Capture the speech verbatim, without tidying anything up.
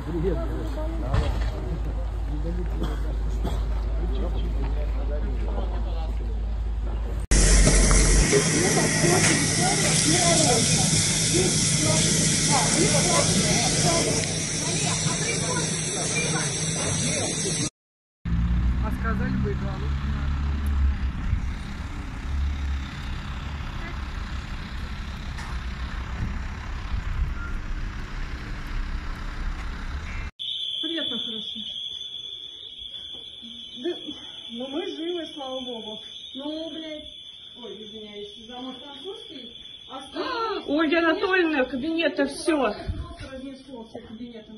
Привет, а сказали бы голову. Приятно, хорошо. Да, ну мы живы, слава богу. Ну, блядь. Ой, извиняюсь, замок французский. А а, Ольга Анатольевна, кабинета все. Просто разнесло все кабинеты.